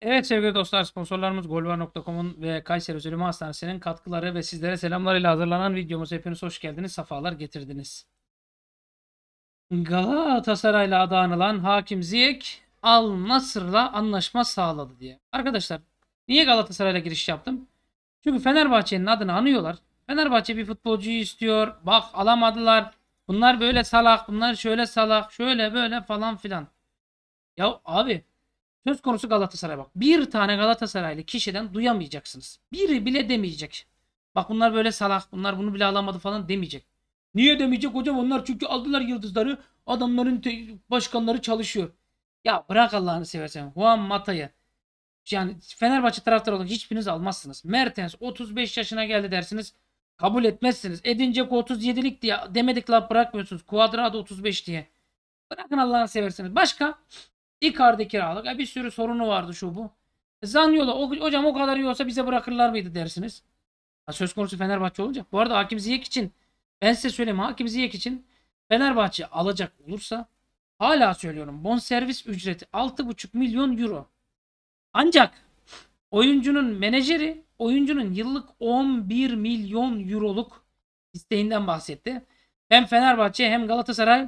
Evet sevgili dostlar, sponsorlarımız Golvar.com'un ve Kayseri Özülümü Hastanesi'nin katkıları ve sizlere selamlarıyla hazırlanan videomuz. Hepiniz hoş geldiniz, sefalar getirdiniz. Galatasaray'la adı anılan Hakim Ziyech Al Nassr'la anlaşma sağladı diye. Arkadaşlar, niye Galatasaray'la giriş yaptım? Çünkü Fenerbahçe'nin adını anıyorlar. Fenerbahçe bir futbolcuyu istiyor. Bak alamadılar. Bunlar böyle salak, bunlar şöyle salak, şöyle böyle falan filan. Ya abi, söz konusu Galatasaray bak. Bir tane Galatasaraylı kişiden duyamayacaksınız. Biri bile demeyecek. Bak bunlar böyle salak, bunlar bunu bile alamadı falan demeyecek. Niye demeyecek hocam? Onlar çünkü aldılar yıldızları. Adamların başkanları çalışıyor. Ya bırak Allah'ını seversen. Juan Mata'yı. Yani Fenerbahçe taraftarı olarak hiçbiriniz almazsınız. Mertens 35 yaşına geldi dersiniz. Kabul etmezsiniz. Edin Dzeko 37'lik diye demedik la bırakmıyorsunuz. Cuadrado 35 diye. Bırakın Allah'ını seversiniz. Başka? Icardi kiralık. Bir sürü sorunu vardı şu bu. Zaniolo hocam o kadar iyi olsa bize bırakırlar mıydı dersiniz. Söz konusu Fenerbahçe olunca. Bu arada Hakim Ziyech için ben size söyleyeyim, Hakim Ziyech için Fenerbahçe alacak olursa hala söylüyorum, bonservis ücreti 6,5 milyon euro. Ancak oyuncunun menajeri oyuncunun yıllık 11 milyon euroluk isteğinden bahsetti. Hem Fenerbahçe hem Galatasaray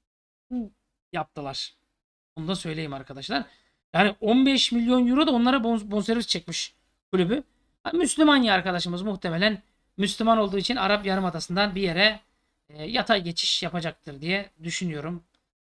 yaptılar. Onu da söyleyeyim arkadaşlar. Yani 15 milyon euro da onlara bonservis çekmiş kulübü. Müslüman ya arkadaşımız, muhtemelen Müslüman olduğu için Arap Yarımadası'ndan bir yere yatay geçiş yapacaktır diye düşünüyorum.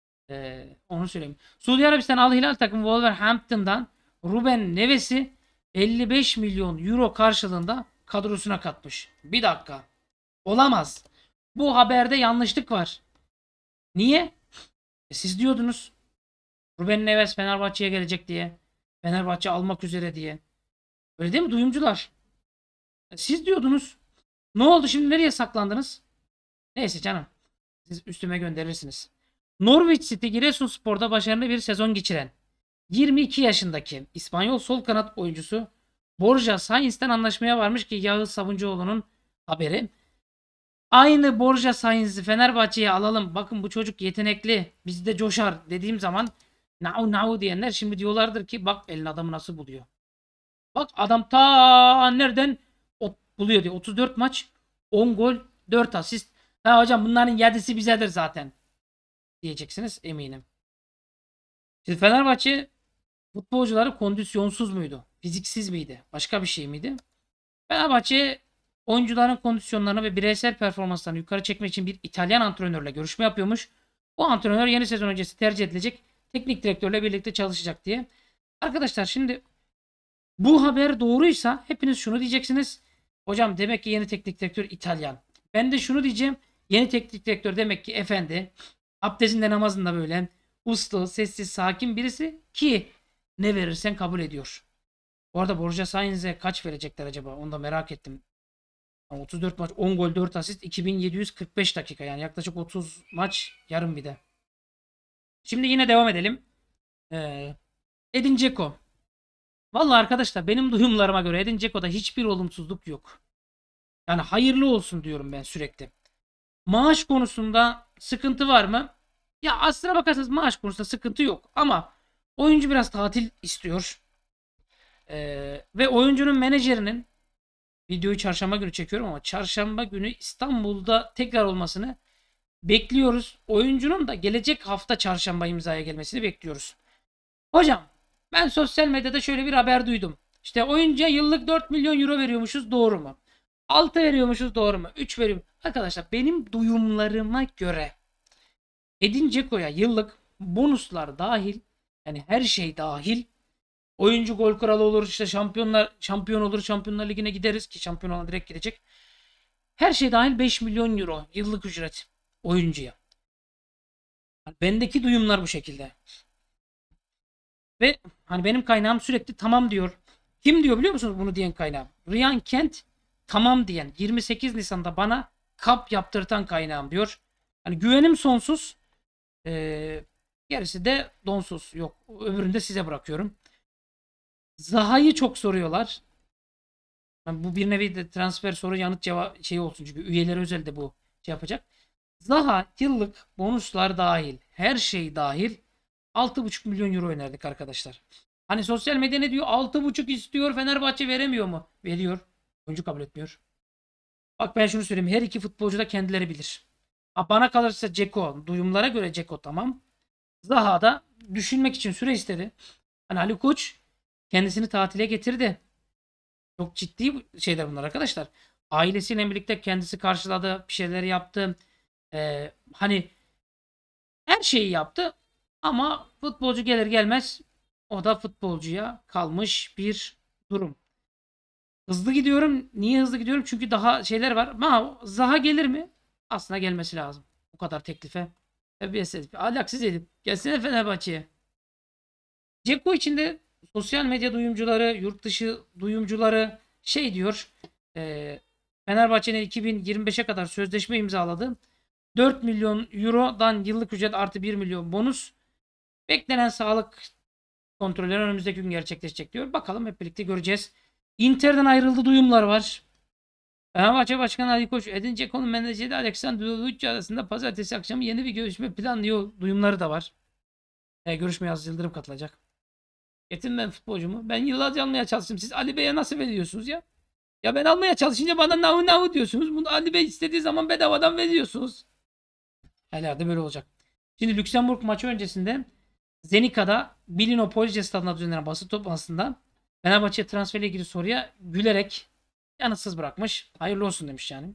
Onu söyleyeyim. Suudi Arabistan Al Hilal takımı Wolverhampton'dan Ruben Neves'i 55 milyon euro karşılığında kadrosuna katmış. Bir dakika. Olamaz. Bu haberde yanlışlık var. Niye? Siz diyordunuz Ruben Neves Fenerbahçe'ye gelecek diye. Fenerbahçe almak üzere diye. Öyle değil mi duyumcular? Siz diyordunuz. Ne oldu şimdi, nereye saklandınız? Neyse canım. Siz üstüme gönderirsiniz. Norwich City Giresunspor'da başarılı bir sezon geçiren 22 yaşındaki İspanyol sol kanat oyuncusu Borja Sainz'ten anlaşmaya varmış ki Yağız Sabuncuoğlu'nun haberi. Aynı Borja Sainz'i Fenerbahçe'ye alalım. Bakın bu çocuk yetenekli. Bizde coşar dediğim zaman now diyenler şimdi diyorlardır ki bak elin adamı nasıl buluyor. Bak adam ta nereden buluyor diyor. 34 maç, 10 gol, 4 asist. Ha hocam bunların 7'si bizedir zaten diyeceksiniz eminim. Şimdi Fenerbahçe futbolcuları kondisyonsuz muydu? Fiziksiz miydi? Başka bir şey miydi? Fenerbahçe oyuncuların kondisyonlarını ve bireysel performanslarını yukarı çekmek için bir İtalyan antrenörle görüşme yapıyormuş. O antrenör yeni sezon öncesi tercih edilecek teknik direktörle birlikte çalışacak diye. Arkadaşlar şimdi bu haber doğruysa hepiniz şunu diyeceksiniz. Hocam demek ki yeni teknik direktör İtalyan. Ben de şunu diyeceğim. Yeni teknik direktör demek ki efendi. Abdestinde namazında böyle uslu, sessiz, sakin birisi ki ne verirsen kabul ediyor. Bu arada Borja Sainz'e kaç verecekler acaba? Onu da merak ettim. 34 maç, 10 gol, 4 asist, 2745 dakika. Yani yaklaşık 30 maç, yarım bir de. Şimdi yine devam edelim. Edin Dzeko. Vallahi arkadaşlar benim duyumlarıma göre Edin Dzeko'da hiçbir olumsuzluk yok. Yani hayırlı olsun diyorum ben sürekli. Maaş konusunda sıkıntı var mı? Ya aslına bakarsanız maaş konusunda sıkıntı yok. Ama oyuncu biraz tatil istiyor. Ve oyuncunun menajerinin, videoyu çarşamba günü çekiyorum ama çarşamba günü İstanbul'da tekrar olmasını bekliyoruz. Oyuncunun da gelecek hafta çarşamba imzaya gelmesini bekliyoruz. Hocam ben sosyal medyada şöyle bir haber duydum. İşte oyuncuya yıllık 4 milyon euro veriyormuşuz, doğru mu? 6 veriyormuşuz, doğru mu? 3 veriyorum. Arkadaşlar benim duyumlarıma göre Edin Dzeko'ya yıllık bonuslar dahil, yani her şey dahil, oyuncu gol kralı olur, işte şampiyon olur, Şampiyonlar Ligi'ne gideriz ki şampiyon olan direkt gidecek. Her şey dahil 5 milyon euro yıllık ücret oyuncuya. Bendeki duyumlar bu şekilde. Ve hani benim kaynağım sürekli tamam diyor. Kim diyor biliyor musunuz bunu diyen kaynağım? Ryan Kent tamam diyen, 28 Nisan'da bana kap yaptırtan kaynağım diyor. Hani güvenim sonsuz. Gerisi de donsuz. Yok. Öbürünü de size bırakıyorum. Zaha'yı çok soruyorlar. Yani bu bir nevi de transfer soru yanıt cevap şey olsun. Çünkü üyeleri özel de bu şey yapacak. Zaha yıllık bonuslar dahil, her şey dahil 6,5 milyon euro önerdik arkadaşlar. Hani sosyal medya ne diyor? 6,5 istiyor, Fenerbahçe veremiyor mu? Veriyor. Oyuncu kabul etmiyor. Bak ben şunu söyleyeyim. Her iki futbolcu da kendileri bilir. Ha, bana kalırsa Ceko. Duyumlara göre Ceko tamam. Zaha da düşünmek için süre istedi. Hani Ali Koç kendisini tatile getirdi. Çok ciddi şeyler bunlar arkadaşlar. Ailesiyle birlikte kendisi karşıladı. Bir şeyler yaptı. Hani her şeyi yaptı. Ama futbolcu gelir gelmez o da futbolcuya kalmış bir durum. Hızlı gidiyorum. Niye hızlı gidiyorum? Çünkü daha şeyler var. Ama Zaha gelir mi? Aslında gelmesi lazım. Bu kadar teklife. Terbiyesiz. Ahlaksız edip. Gelsene Fenerbahçe'ye. Ceko içinde sosyal medya duyumcuları, yurt dışı duyumcuları şey diyor. Fenerbahçe'nin 2025'e kadar sözleşme imzaladı. 4 milyon eurodan yıllık ücret artı 1 milyon bonus. Beklenen sağlık kontrolleri önümüzdeki gün gerçekleşecek diyor. Bakalım hep birlikte göreceğiz. Inter'den ayrıldı duyumlar var. Fenerbahçe Başkanı Ali Koç, Edin Dzeko'nun menajeri Alexander Lucic arasında pazartesi akşamı yeni bir görüşme planlıyor duyumları da var. Görüşmeye Aziz Yıldırım katılacak. Yetim ben futbolcumu. Ben yıllarca almaya çalıştım. Siz Ali Bey'e nasıl veriyorsunuz ya? Ya ben almaya çalışınca bana navu navu diyorsunuz. Bunu Ali Bey istediği zaman bedavadan veriyorsunuz. Herhalde böyle olacak. Şimdi Lüksemburg maçı öncesinde Zenika'da Bilino Police stadında düzenlenen basın toplantısında Fenerbahçe transferle ilgili soruya gülerek yanıtsız bırakmış. Hayırlı olsun demiş yani.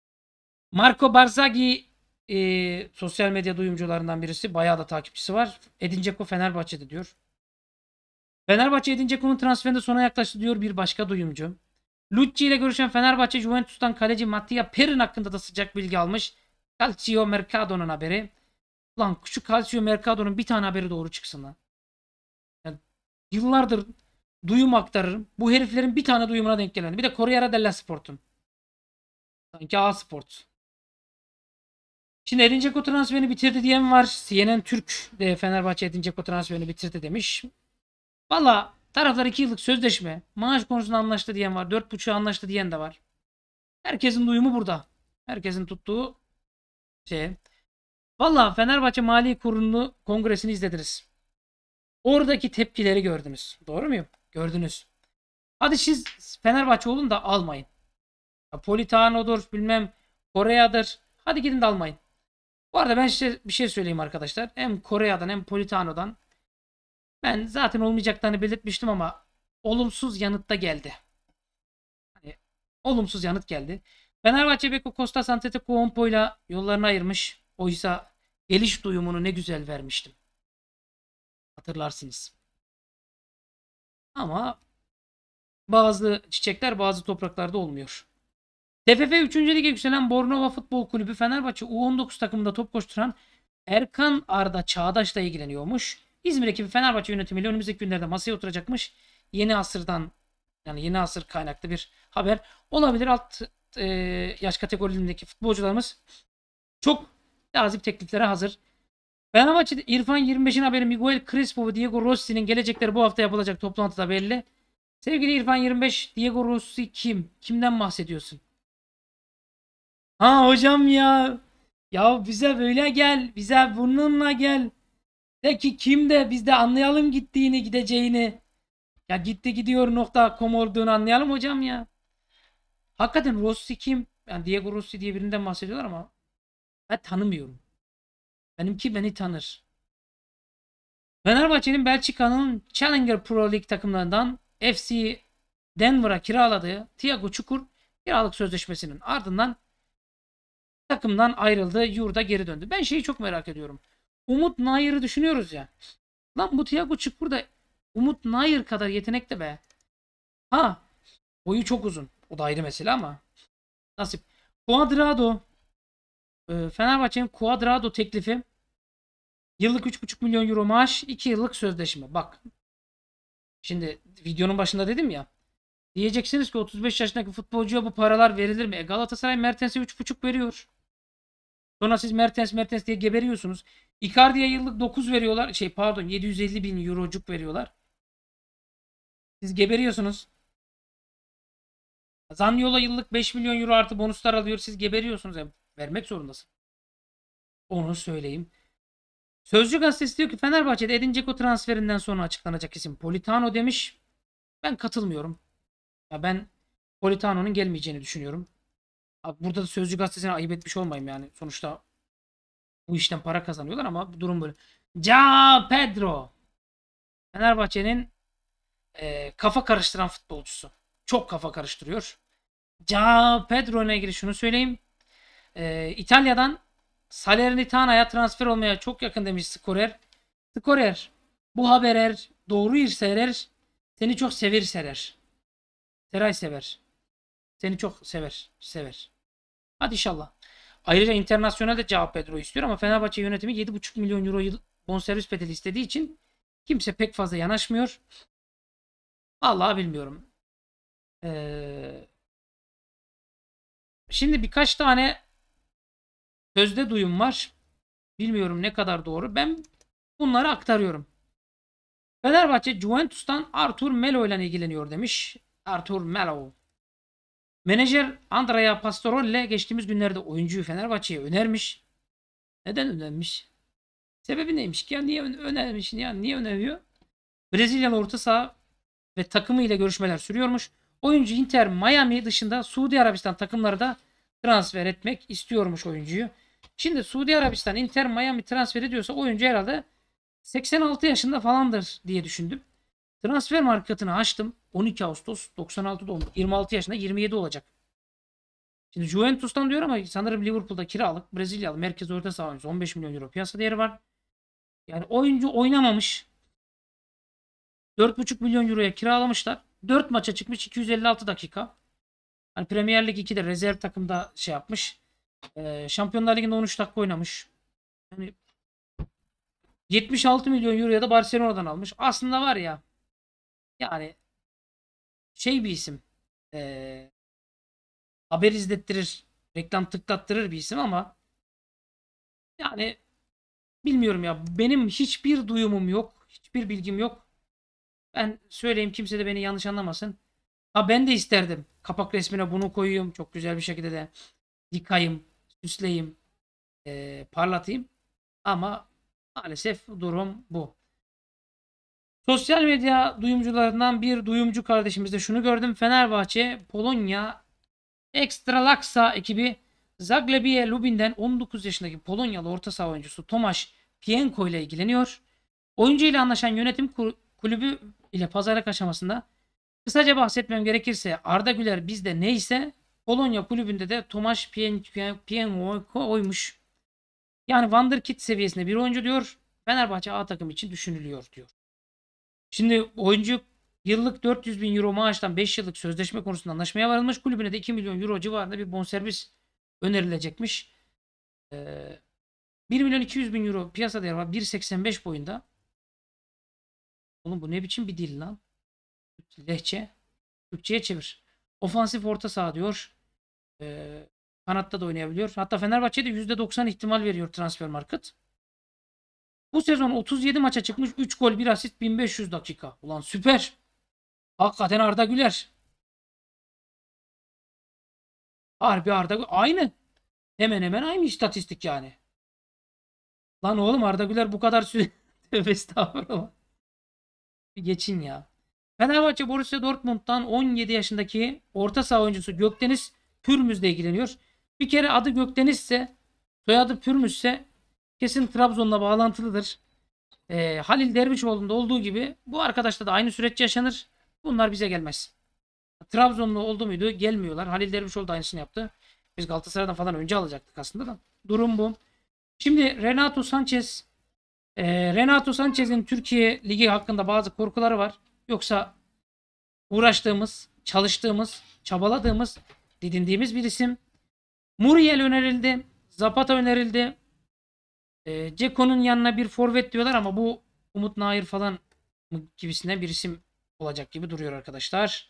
Marco Barzaghi sosyal medya duyumcularından birisi. Bayağı da takipçisi var. Edin Dzeko Fenerbahçe'de diyor. Fenerbahçe Edin Dzeko'nun transferinde sona yaklaştı diyor bir başka duyumcu. Lucci ile görüşen Fenerbahçe Juventus'tan kaleci Mattia Perin hakkında da sıcak bilgi almış. Calcio Mercado'nun haberi. Lan şu Calcio Mercado'nun bir tane haberi doğru çıksın lan. Yani yıllardır duyum aktarırım. Bu heriflerin bir tane duyumuna denk gelmedi. Bir de Corriere della Sport'un. Sanki A Sport. Şimdi Edin Dzeko transferini bitirdi diyen var. CNN Türk de Fenerbahçe Edin Dzeko transferini bitirdi demiş. Valla taraflar 2 yıllık sözleşme. Maaş konusunda anlaştı diyen var. 4,5'a anlaştı diyen de var. Herkesin duyumu burada. Herkesin tuttuğu şey. Valla Fenerbahçe Mali Kurulu kongresini izlediniz. Oradaki tepkileri gördünüz. Doğru muyum? Gördünüz. Hadi siz Fenerbahçe olun da almayın. Ya Politano'dur bilmem Kore'yadır. Hadi gidin de almayın. Bu arada ben size bir şey söyleyeyim arkadaşlar. Hem Kore'yadan hem Politano'dan ben zaten olmayacaklarını belirtmiştim ama olumsuz yanıt da geldi. Hani olumsuz yanıt geldi. Fenerbahçe Beko Costa Antetokounmpo ile yollarını ayırmış. Oysa geliş duyumunu ne güzel vermiştim. Hatırlarsınız. Ama bazı çiçekler bazı topraklarda olmuyor. TFF 3. Lig'e yükselen Bornova Futbol Kulübü Fenerbahçe U19 takımında top koşturan Erkan Arda Çağdaş'la ilgileniyormuş. İzmir ekibi Fenerbahçe yönetimiyle önümüzdeki günlerde masaya oturacakmış. Yeni asırdan yani yeni asır kaynaklı bir haber olabilir. Alt yaş kategorilerindeki futbolcularımız çok cazip tekliflere hazır. Fenerbahçe'de İrfan 25'in haberi Miguel Crespo ve Diego Rossi'nin gelecekleri bu hafta yapılacak toplantıda belli. Sevgili İrfan 25, Diego Rossi kim? Kimden bahsediyorsun? Ha hocam ya. Ya bize böyle gel. Bize bununla gel. De ki kim de biz de anlayalım gittiğini gideceğini. Ya gitti gidiyor .com olduğunu anlayalım hocam ya. Hakikaten Rossi kim? Yani Diego Rossi diye birinden bahsediyorlar ama ben tanımıyorum. Benimki beni tanır. Fenerbahçe'nin Belçika'nın Challenger Pro League takımlarından FC Denver'a kiraladığı Thiago Çukur kiralık sözleşmesinin ardından takımdan ayrıldı. Yurda geri döndü. Ben şeyi çok merak ediyorum. Umut Nayır'ı düşünüyoruz ya. Lan bu Thiago Çukur da Umut Nayır kadar yetenekli be. Ha, boyu çok uzun. O da ayrı mesele ama nasip. Cuadrado Fenerbahçe'nin Cuadrado teklifi yıllık 3,5 milyon euro maaş 2 yıllık sözleşme. Bak. Şimdi videonun başında dedim ya. Diyeceksiniz ki 35 yaşındaki futbolcuya bu paralar verilir mi? Galatasaray Mertens'e 3,5 veriyor. Sonra siz Mertens diye geberiyorsunuz. Icardi'ye yıllık 9 veriyorlar. 750 bin eurocuk veriyorlar. Siz geberiyorsunuz. Zaniolo yıllık 5 milyon euro artı bonuslar alıyor. Siz geberiyorsunuz. Yani vermek zorundasın. Onu söyleyeyim. Sözcü gazetesi diyor ki Fenerbahçe'de Edin Dzeko transferinden sonra açıklanacak isim Politano demiş. Ben katılmıyorum. Ya ben Politano'nun gelmeyeceğini düşünüyorum. Abi burada da Sözcü gazetesine ayıp etmiş olmayayım yani. Sonuçta bu işten para kazanıyorlar ama bu durum böyle. João Pedro. Fenerbahçe'nin kafa karıştıran futbolcusu. Çok kafa karıştırıyor. João Pedro ile ilgili şunu söyleyeyim. İtalya'dan Salernitana'ya transfer olmaya çok yakın demiş Skorer. Skorer bu haber doğru irseler seni çok sever serer. Seray sever. Seni çok sever. Sever. Hadi inşallah. Ayrıca internasyonel de cevap Pedro istiyor ama Fenerbahçe yönetimi 7,5 milyon euro bonservis bedeli istediği için kimse pek fazla yanaşmıyor. Vallahi bilmiyorum. Şimdi birkaç tane sözde duyum var. Bilmiyorum ne kadar doğru. Ben bunları aktarıyorum. Fenerbahçe Juventus'tan Arthur Melo ile ilgileniyor demiş. Arthur Melo. Menajer Andrea Pastore geçtiğimiz günlerde oyuncuyu Fenerbahçe'ye önermiş. Neden önermiş? Sebebi neymiş ki? Ya niye önermiş? Ya niye öneriyor? Brezilyalı orta saha ve takımı ile görüşmeler sürüyormuş. Oyuncu Inter Miami dışında Suudi Arabistan takımları da transfer etmek istiyormuş oyuncuyu. Şimdi Suudi Arabistan Inter Miami transfer ediyorsa oyuncu herhalde 86 yaşında falandır diye düşündüm. Transfer marketini açtım. 12 Ağustos 96 doğumlu. 26 yaşında 27 olacak. Şimdi Juventus'tan diyor ama sanırım Liverpool'da kiralık. Brezilyalı merkez orta saha oyuncusu 15 milyon euro piyasa değeri var. Yani oyuncu oynamamış. 4,5 milyon euroya kiralamışlar. 4 maça çıkmış 256 dakika. Hani Premier Lig 2'de rezerv takımda şey yapmış. Şampiyonlar Ligi'nde 13 dakika oynamış. Yani 76 milyon euroya da Barcelona'dan almış. Aslında var ya yani şey bir isim. Haber izlettirir. Reklam tıklattırır bir isim ama yani bilmiyorum ya. Benim hiçbir duyumum yok. Hiçbir bilgim yok. Ben söyleyeyim kimse de beni yanlış anlamasın. Ha ben de isterdim. Kapak resmine bunu koyayım. Çok güzel bir şekilde de yıkayım, süsleyeyim, parlatayım. Ama maalesef durum bu. Sosyal medya duyumcularından bir duyumcu kardeşimizde şunu gördüm. Fenerbahçe, Polonya, Ekstra Laksa ekibi Zagłębie Lubin'den 19 yaşındaki Polonyalı orta saha oyuncusu Tomasz Pienko ile ilgileniyor. Oyuncu ile anlaşan yönetim kulübü ile pazarlık aşamasında kısaca bahsetmem gerekirse Arda Güler bizde neyse Polonya kulübünde de Tomasz Pienko oymuş. Yani Wonderkid seviyesinde bir oyuncu diyor. Fenerbahçe A takım için düşünülüyor diyor. Şimdi oyuncu yıllık 400 bin euro maaştan 5 yıllık sözleşme konusunda anlaşmaya varılmış. Kulübüne de 2 milyon euro civarında bir bonservis önerilecekmiş. 1 milyon 200 bin euro piyasa değeri var. 1.85 boyunda. Oğlum bu ne biçim bir dil lan? Lehçe. Türkçe'ye çevir. Ofansif orta saha diyor. Kanatta da oynayabiliyor. Hatta Fenerbahçe'de %90 ihtimal veriyor transfer market. Bu sezon 37 maça çıkmış. 3 gol 1 asist 1500 dakika. Ulan süper. Hakikaten Arda Güler. Harbi Arda Güler. Aynı. Hemen hemen aynı istatistik yani. Lan oğlum Arda Güler bu kadar süre. Tövbe estağfurullah. Bir geçin ya. Fenerbahçe Borussia Dortmund'dan 17 yaşındaki orta saha oyuncusu Gökdeniz Pürmüz'le ilgileniyor. Bir kere adı Gökdeniz ise soyadı Pürmüz ise kesin Trabzon'la bağlantılıdır. Halil Dervişoğlu'nda olduğu gibi bu arkadaşta da aynı süreç yaşanır. Bunlar bize gelmez. Trabzonlu oldu muydu? Gelmiyorlar. Halil Dervişoğlu da aynısını yaptı. Biz Galatasaray'dan falan önce alacaktık aslında da. Durum bu. Şimdi Renato Sanchez'in Türkiye Ligi hakkında bazı korkuları var. Yoksa uğraştığımız, çalıştığımız, çabaladığımız, didindiğimiz bir isim. Muriel önerildi. Zapata önerildi. Ceko'nun yanına bir forvet diyorlar ama bu Umut Nayır falan gibisinden bir isim olacak gibi duruyor arkadaşlar.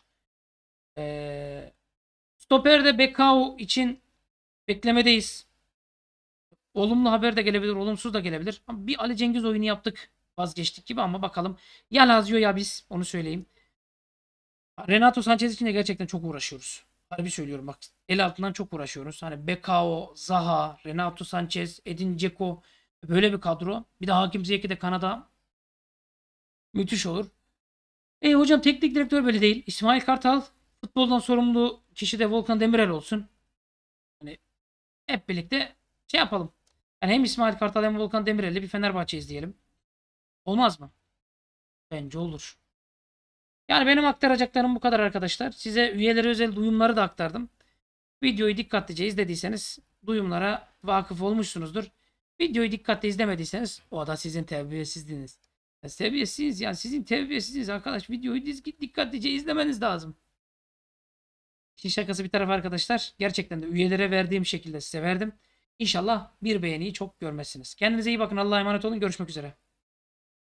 Stoper'de Bekao için beklemedeyiz. Olumlu haber de gelebilir, olumsuz da gelebilir. Ama bir Ali Cengiz oyunu yaptık. Vazgeçtik gibi ama bakalım. Ya Lazio ya biz. Onu söyleyeyim. Renato Sanchez için de gerçekten çok uğraşıyoruz. Harbi söylüyorum bak. El altından çok uğraşıyoruz. Hani Bekao, Zaha, Renato Sanchez, Edin Dzeko. Böyle bir kadro. Bir de Hakim Ziyech'i de Kanada. Müthiş olur. Hocam teknik direktör böyle değil. İsmail Kartal, futboldan sorumlu kişi de Volkan Demirel olsun. Hani hep birlikte şey yapalım. Yani hem İsmail Kartal hem Volkan Demirel'le bir Fenerbahçe izleyelim. Olmaz mı? Bence olur. Yani benim aktaracaklarım bu kadar arkadaşlar. Size üyelere özel duyumları da aktardım. Videoyu dikkatlice izlediyseniz duyumlara vakıf olmuşsunuzdur. Videoyu dikkatli izlemediyseniz o da sizin terbiyesizliğiniz. Ya terbiyesiz yani sizin terbiyesizliğiniz arkadaş. Videoyu dikkatlice izlemeniz lazım. İşin şakası bir tarafa arkadaşlar. Gerçekten de üyelere verdiğim şekilde size verdim. İnşallah bir beğeniyi çok görmezsiniz. Kendinize iyi bakın. Allah'a emanet olun. Görüşmek üzere.